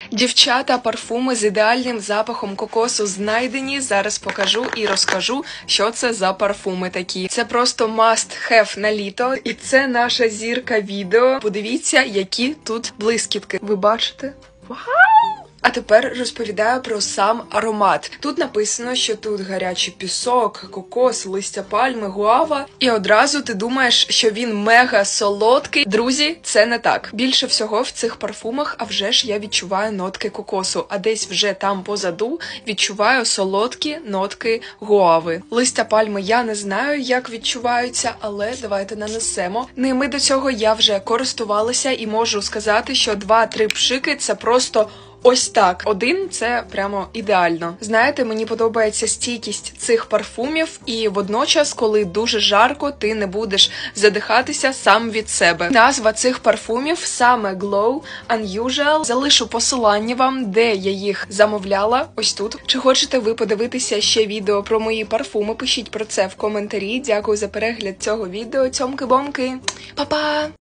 Дівчата, парфуми з ідеальним запахом кокосу знайдені. Зараз покажу і розкажу, що це за парфуми такі. Це просто must have на літо. І це наша зірка відео. Подивіться, які тут блискітки. Ви бачите? Вау! А тепер розповідаю про сам аромат. Тут написано, що тут гарячий пісок, кокос, листя пальми, гуава. І одразу ти думаєш, що він мега солодкий. Друзі, це не так. Більше всього в цих парфумах, а вже ж я відчуваю нотки кокосу. А десь вже там позаду відчуваю солодкі нотки гуави. Листя пальми я не знаю, як відчуваються, але давайте нанесемо. Ними до цього я вже користувалася і можу сказати, що 2-3 пшики – це просто ось так. Один – це прямо ідеально. Знаєте, мені подобається стійкість цих парфумів, і водночас, коли дуже жарко, ти не будеш задихатися сам від себе. Назва цих парфумів саме Glow Unusual. Залишу посилання вам, де я їх замовляла, ось тут. Чи хочете ви подивитися ще відео про мої парфуми? Пишіть про це в коментарі. Дякую за перегляд цього відео. Цьомки-бомки. Па-па!